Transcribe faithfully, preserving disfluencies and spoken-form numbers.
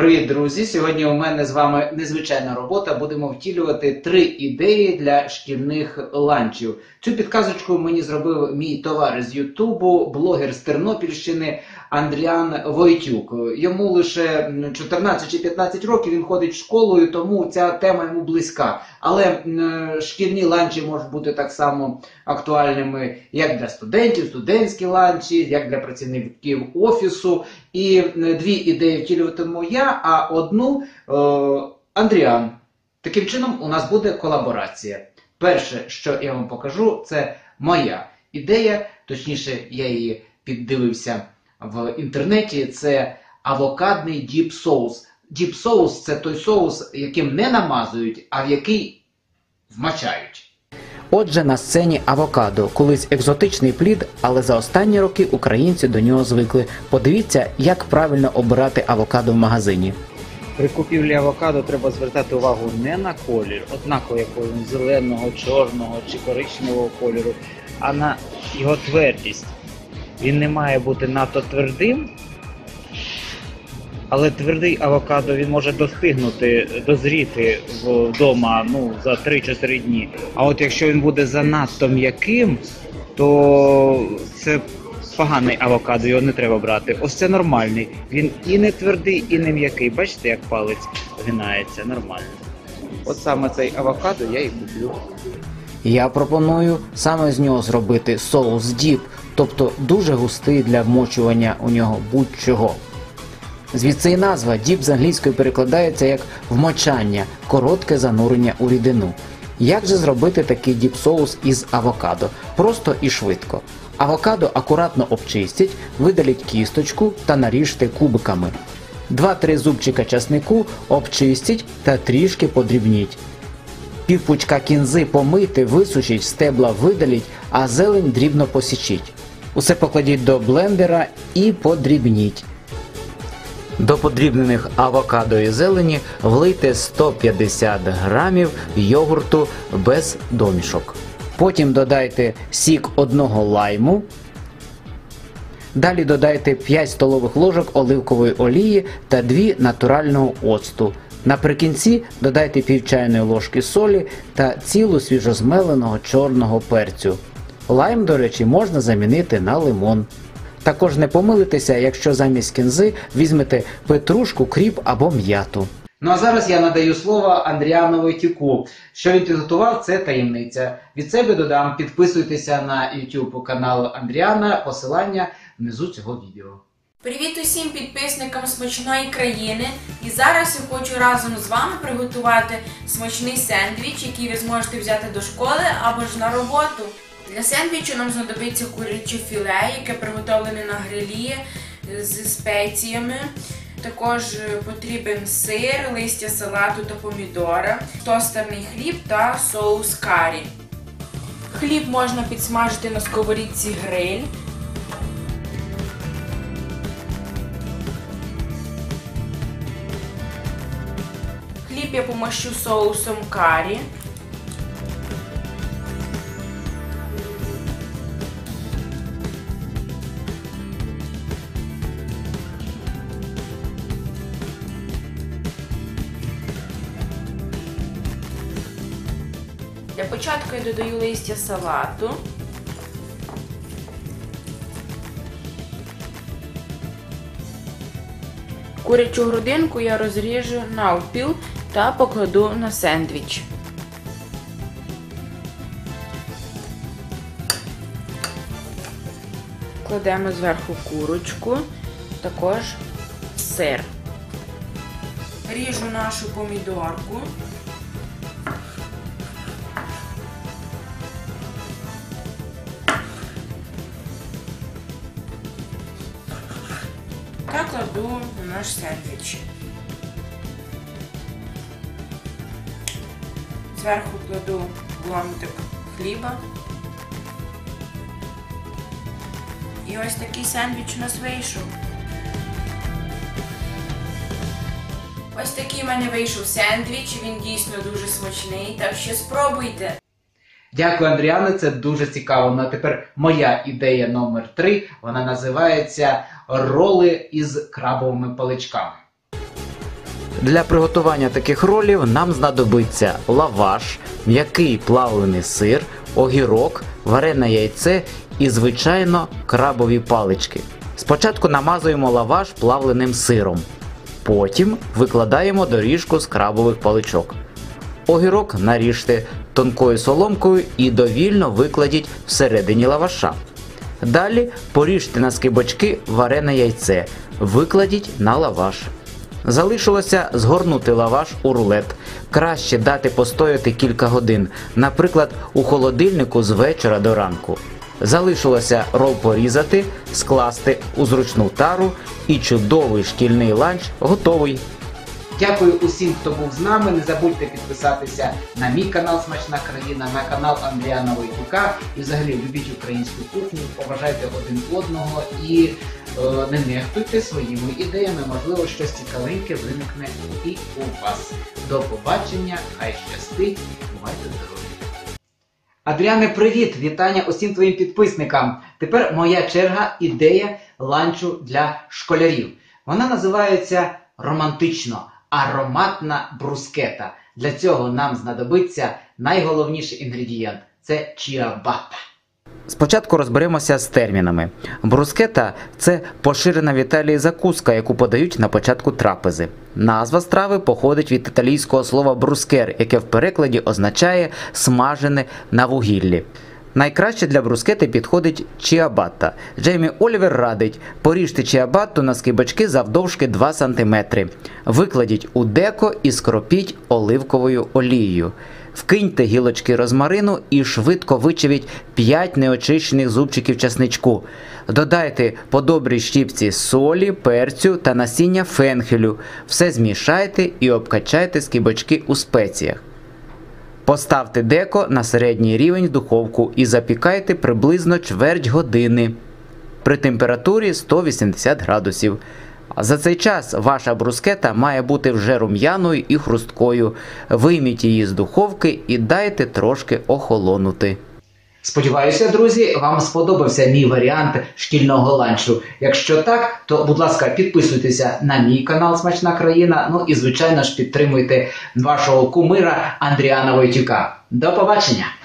Привіт, друзі! Сьогодні у мене з вами незвичайна робота. Будемо втілювати три ідеї для шкільних ланчів. Цю підказочку мені зробив мій товариш з Ютубу, блогер з Тернопільщини Андріан Войтюк. Йому лише чотирнадцять чи п'ятнадцять років, він ходить в школу, і тому ця тема йому близька. Але шкільні ланчі можуть бути так само актуальними як для студентів, студентські ланчі, як для працівників офісу. І дві ідеї втілюватиму я, а одну е, Андріан. Таким чином у нас буде колаборація. Перше, що я вам покажу, це моя ідея, точніше я її піддивився в інтернеті, це авокадний діп соус. Діп соус – це той соус, яким не намазують, а в який вмачають. Отже, на сцені авокадо. Колись екзотичний плід, але за останні роки українці до нього звикли. Подивіться, як правильно обирати авокадо в магазині. При купівлі авокадо треба звертати увагу не на колір, однаково якого він зеленого, чорного чи коричневого кольору, а на його твердість. Він не має бути надто твердим, але твердий авокадо він може достигнути, дозріти вдома ну, за три-чотири дні. А от якщо він буде занадто м'яким, то це поганий авокадо, його не треба брати. Ось це нормальний. Він і не твердий, і не м'який. Бачите, як палець вгинається, нормально. От саме цей авокадо я і куплю. Я пропоную саме з нього зробити соус діп, тобто дуже густий для вмочування у нього будь-чого. Звідси і назва діп з англійської перекладається як вмочання, коротке занурення у рідину. Як же зробити такий діп-соус із авокадо? Просто і швидко. Авокадо акуратно обчистіть, видаліть кісточку та наріжте кубиками. два-три зубчика часнику обчистіть та трішки подрібніть. Півпучка кінзи помийте, висушіть, стебла видаліть, а зелень дрібно посічіть. Усе покладіть до блендера і подрібніть. До подрібнених авокадо і зелені влийте сто п'ятдесят грамів йогурту без домішок. Потім додайте сік одного лайму. Далі додайте п'ять столових ложок оливкової олії та дві натурального оцту. Наприкінці додайте пів чайної ложки солі та цілу свіжозмеленого чорного перцю. Лайм, до речі, можна замінити на лимон. Також не помилитеся, якщо замість кінзи візьмете петрушку, кріп або м'яту. Ну а зараз я надаю слово Андріану Войтюку. Що він підготував, це таємниця. Від себе додам, підписуйтеся на YouTube канал Андріана, посилання внизу цього відео. Привіт усім підписникам смачної країни. І зараз я хочу разом з вами приготувати смачний сендвіч, який ви зможете взяти до школи або ж на роботу. Для сендвічу нам знадобиться куряче філе, яке приготовлене на грилі з спеціями. Також потрібен сир, листя салату та помідора, тостерний хліб та соус карі. Хліб можна підсмажити на сковорідці гриль. Хліб я помащу соусом карі. Для початку я додаю листя салату. Курячу грудинку я розріжу навпіл та покладу на сендвіч. Кладемо зверху курочку, також сир. Ріжу нашу помідорку. Та кладу на наш сендвіч. Зверху кладу ломтик хліба. І ось такий сендвіч у нас вийшов. Ось такий в мене вийшов сендвіч, він дійсно дуже смачний, так що спробуйте. Дякую, Андріане, це дуже цікаво. Ну а тепер моя ідея номер три, вона називається роли із крабовими паличками. Для приготування таких ролів нам знадобиться лаваш, м'який плавлений сир, огірок, варене яйце і, звичайно, крабові палички. Спочатку намазуємо лаваш плавленим сиром. Потім викладаємо доріжку з крабових паличок. Огірок наріжте тонкою соломкою і довільно викладіть всередині лаваша. Далі поріжте на скибочки варене яйце, викладіть на лаваш. Залишилося згорнути лаваш у рулет. Краще дати постояти кілька годин, наприклад, у холодильнику з вечора до ранку. Залишилося рол порізати, скласти у зручну тару і чудовий шкільний ланч готовий. Дякую усім, хто був з нами. Не забудьте підписатися на мій канал «Смачна країна», на канал Андріана Войтюка. І взагалі любіть українську кухню, поважайте один одного і е, не нехтуйте своїми ідеями. Можливо, щось цікавеньке виникне і у вас. До побачення, хай щастить, бувайте здорові. Адріане, привіт! Вітання усім твоїм підписникам. Тепер моя черга ідея ланчу для школярів. Вона називається романтично. Ароматна брускета. Для цього нам знадобиться найголовніший інгредієнт – це чіабатта. Спочатку розберемося з термінами. Брускета – це поширена в Італії закуска, яку подають на початку трапези. Назва страви походить від італійського слова брускер, яке в перекладі означає «смажене на вугіллі». Найкраще для брускети підходить чіабатта. Джеймі Олівер радить: поріжте чіабатту на скибочки завдовжки два сантиметри. Викладіть у деко і скропіть оливковою олією. Вкиньте гілочки розмарину і швидко вичавіть п'ять неочищених зубчиків часничку. Додайте по добрій щіпці солі, перцю та насіння фенхелю. Все змішайте і обкачайте скибочки у спеціях. Поставте деко на середній рівень в духовку і запікайте приблизно чверть години при температурі сто вісімдесят градусів. За цей час ваша брускета має бути вже рум'яною і хрусткою. Вийміть її з духовки і дайте трошки охолонути. Сподіваюся, друзі, вам сподобався мій варіант шкільного ланчу. Якщо так, то, будь ласка, підписуйтеся на мій канал «Смачна країна», ну і, звичайно ж, підтримуйте вашого кумира Андріана Войтюка. До побачення!